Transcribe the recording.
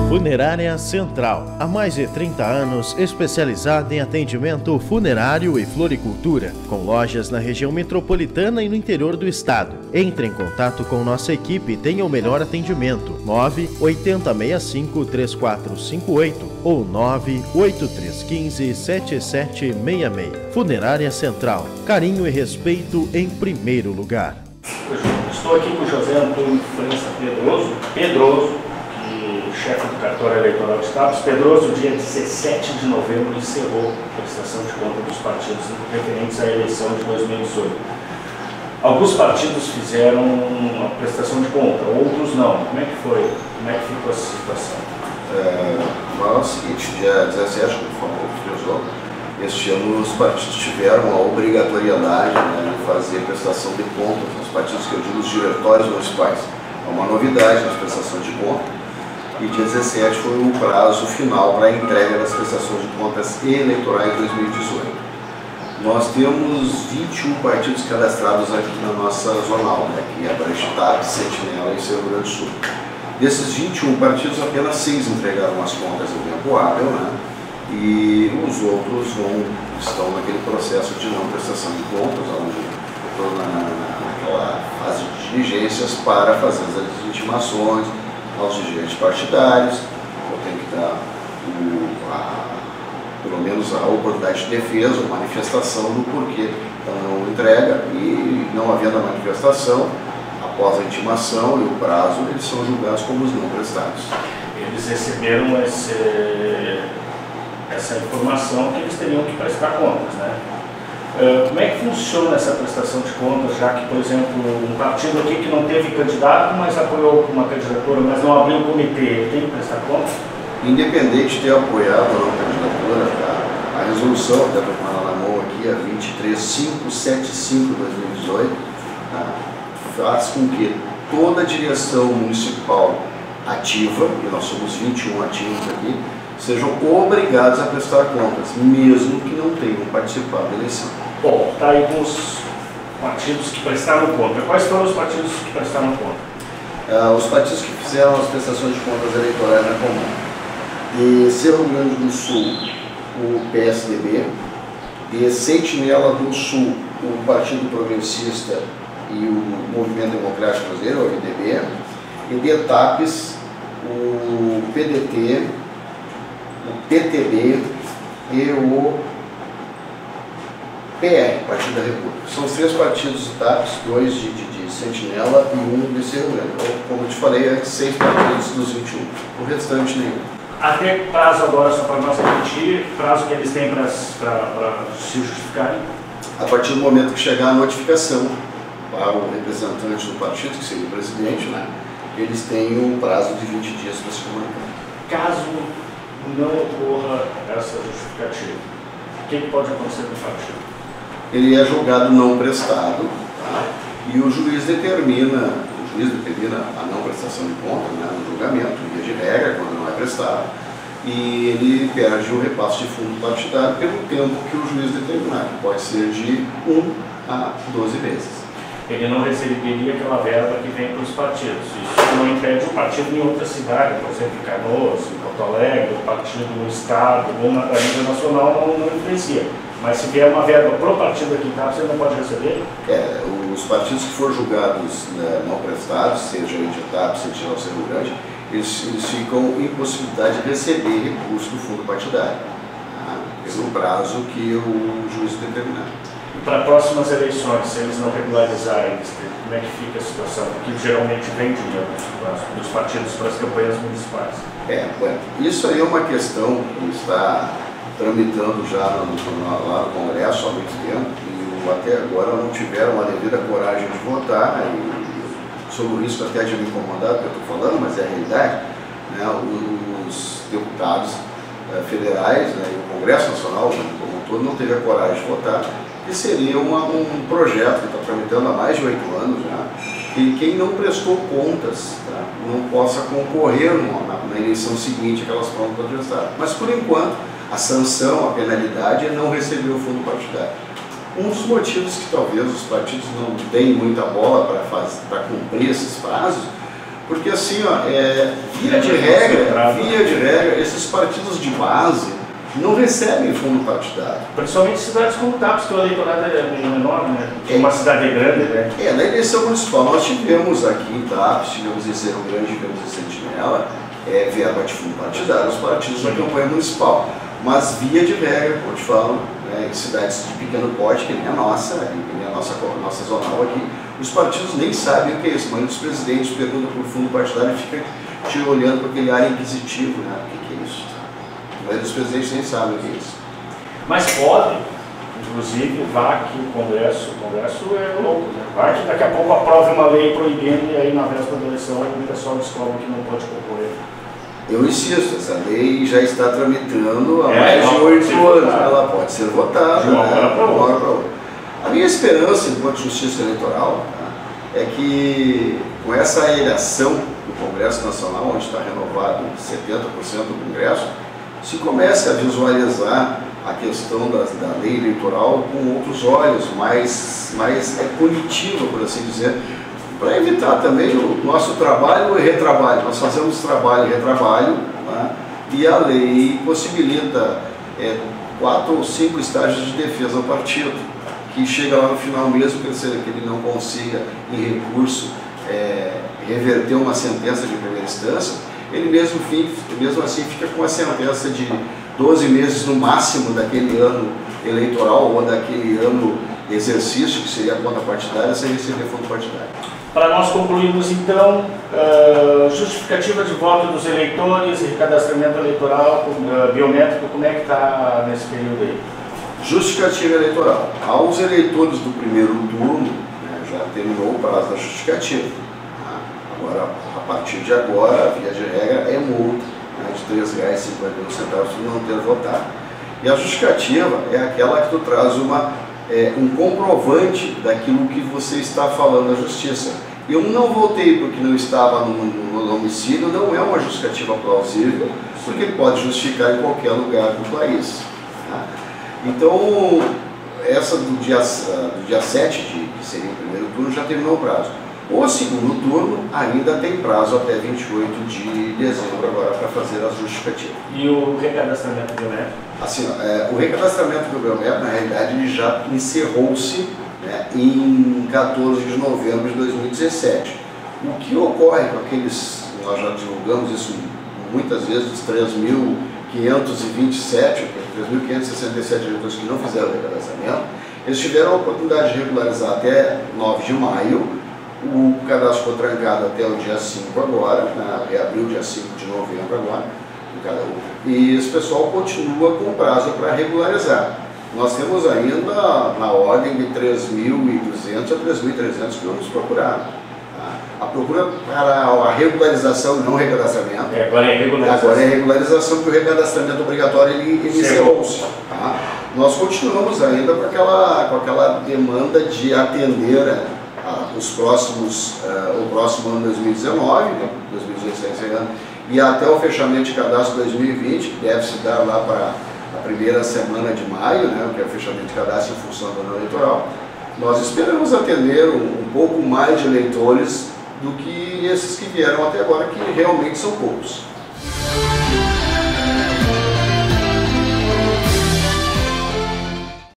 Funerária Central, há mais de 30 anos especializada em atendimento funerário e floricultura, com lojas na região metropolitana e no interior do estado. Entre em contato com nossa equipe e tenha o melhor atendimento. 98065-3458 ou 98315-7766. Funerária Central, carinho e respeito em primeiro lugar. Estou aqui com o José Antônio França Pedroso, chefe do cartório eleitoral de Estado. Pedroso, dia 17 de novembro, encerrou a prestação de conta dos partidos referentes à eleição de 2018. Alguns partidos fizeram a prestação de conta, outros não. Como é que foi? Como é que ficou essa situação? É o seguinte, dia 17, como frisou, este ano os partidos tiveram a obrigatoriedade, né, de fazer prestação de contas nos partidos, que eu digo os diretórios municipais. É uma novidade na prestação de conta. E dia 17 foi o prazo final para a entrega das prestações de contas eleitorais de 2018. Nós temos 21 partidos cadastrados aqui na nossa zonal, né, que é Brechitap, Sentinela e Rio Grande do Sul. Desses 21 partidos, apenas 6 entregaram as contas em tempo hábil, né, e os outros estão naquele processo de não prestação de contas, onde estão naquela fase de diligências para fazer as intimações aos dirigentes partidários. Eu tenho que dar pelo menos a oportunidade de defesa, a manifestação do porquê da não entrega, e não havendo a manifestação, após a intimação e o prazo, eles são julgados como os não prestados. Eles receberam essa informação que eles teriam que prestar contas, né? Como é que funciona essa prestação de contas, já que, por exemplo, um partido aqui que não teve candidato, mas apoiou uma candidatura, mas não abriu o comitê, ele tem que prestar contas? Independente de ter apoiado ou não a candidatura, a resolução, até estou com ela na mão aqui, a 23575/2018, faz com que toda a direção municipal ativa, e nós somos 21 ativos aqui, sejam obrigados a prestar contas, mesmo que não tenham participado da eleição. Bom, está aí com os partidos que prestaram conta. Quais foram os partidos que prestaram conta? Os partidos que fizeram as prestações de contas eleitorais na comum. De Rio Grande do Sul, o PSDB. De Sentinela do Sul, o Partido Progressista e o Movimento Democrático Brasileiro, o MDB. E de Etapes, o PDT, o PTB e o PR, Partido da República. São os 3 partidos de TAPs, 2 de Sentinela e 1 de Rio Grande. Como eu te falei, 6 partidos dos 21. O restante nenhum. Até prazo agora, só para nós repetir, prazo que eles têm para se justificarem? A partir do momento que chegar a notificação para o representante do partido, que seria o presidente, né, eles têm um prazo de 20 dias para se comunicar. Caso não ocorra essa justificativa, o que pode acontecer no partido? Ele é julgado não prestado, tá? E o juiz determina a não prestação de conta, né, no julgamento, via de regra, quando não é prestado, e ele perde o repasse de fundo partidário pelo tempo que o juiz determinar, que pode ser de 1 a 12 meses. Ele não receberia aquela verba que vem para os partidos. Isso não impede o partido em outra cidade, por exemplo, em Canoas, em Porto Alegre, o partido no estado ou na nível nacional não influencia. Mas se vier uma verba para o partido aqui em Itapes, você não pode receber? Os partidos que foram julgados, né, não prestados, seja de Itapes, seja de Rio Grande, eles ficam em possibilidade de receber recurso do fundo partidário, tá? Pelo prazo que o juiz determinar. E para próximas eleições, se eles não regularizarem, como é que fica a situação? Porque geralmente vem dinheiro dos partidos para as campanhas municipais. Isso aí é uma questão que está tramitando já lá no Congresso há muito tempo, e até agora não tiveram a devida coragem de votar, né, e sobre o risco até de me incomodar do que eu estou falando, mas é a realidade, né, os deputados federais, né, e o Congresso Nacional como um todo não teve a coragem de votar, que seria um projeto que está tramitando há mais de 8 anos já, que quem não prestou contas, tá, não possa concorrer na eleição seguinte que elas foram prestadas. Mas por enquanto, a sanção, a penalidade é não receber o fundo partidário. Um dos motivos que talvez os partidos não deem muita bola para cumprir esses prazos, Porque assim, ó, via de regra, esses partidos de base não recebem fundo partidário. Principalmente cidades como Tapes, que o eleitorado é menor, né? Uma cidade grande, né? Na eleição municipal nós tivemos aqui em Tapes, tivemos em Cerro Grande, tivemos em Sentinela, verba de fundo partidário, os partidos da campanha municipal. Mas via de regra, como eu te falo, em cidades de pequeno porte, que nem a nossa, nossa zonal aqui, os partidos nem sabem o que é isso. Mas os presidentes perguntam por fundo partidário e ficam te olhando para aquele ar inquisitivo, né? O que é isso? Mas os presidentes nem sabem o que é isso. Mas pode, inclusive, vá que o Congresso é louco, né? Vai que daqui a pouco aprove uma lei proibindo e aí na véspera da eleição o pessoal descobre que não pode concorrer. Eu insisto, essa lei já está tramitando há mais de 8 anos. Ela pode ser votada de uma hora para outra. A minha esperança, enquanto justiça eleitoral, é que com essa eleição do Congresso Nacional, onde está renovado 70% do Congresso, se comece a visualizar a questão da lei eleitoral com outros olhos, mais punitiva, por assim dizer, para evitar também o nosso trabalho e retrabalho. Nós fazemos trabalho e retrabalho, né? E a lei possibilita 4 ou 5 estágios de defesa ao partido, que chega lá no final, mesmo que ele não consiga, em recurso, reverter uma sentença de primeira instância, ele mesmo assim fica com a sentença de 12 meses no máximo daquele ano eleitoral ou daquele ano de exercício, que seria a conta partidária, sem receber fundo partidário. Para nós concluirmos, então, justificativa de voto dos eleitores, recadastramento eleitoral, biométrico, como é que está nesse período aí? Justificativa eleitoral. Aos eleitores do primeiro turno, já terminou o prazo da justificativa. Agora, a partir de agora, via de regra, é multa de R$ 3,51 por não ter votado. E a justificativa é aquela que tu traz um comprovante daquilo que você está falando à justiça. Eu não votei porque não estava no domicílio, não é uma justificativa plausível, porque ele pode justificar em qualquer lugar do país. Então, essa do dia 7, que seria o primeiro turno, já terminou o prazo. O segundo turno ainda tem prazo até 28 de dezembro agora para fazer a justificativa. E o recadastramento biométrico? Assim, o recadastramento do biométrico, na realidade, ele já encerrou-se em 14 de novembro de 2017. O que ocorre com aqueles, nós já divulgamos isso muitas vezes, os 3.527, 3.567 eleitores que não fizeram o recadastramento, eles tiveram a oportunidade de regularizar até 9 de maio, o cadastro foi trancado até o dia 5 agora, reabriu dia 5 de novembro agora, e esse pessoal continua com prazo para regularizar. Nós temos ainda na ordem de 3.200 a 3.300 que vamos procurar. A procura para a regularização, não recadastramento. Agora é regularização. Agora é regularização, porque o recadastramento obrigatório ele encerrou-se. Nós continuamos ainda com aquela demanda de atender o próximo ano 2019, 2016 encerrando, e até o fechamento de cadastro 2020, que deve se dar lá para a primeira semana de maio, que é o fechamento de cadastro em função do ano eleitoral. Nós esperamos atender um pouco mais de eleitores do que esses que vieram até agora, que realmente são poucos.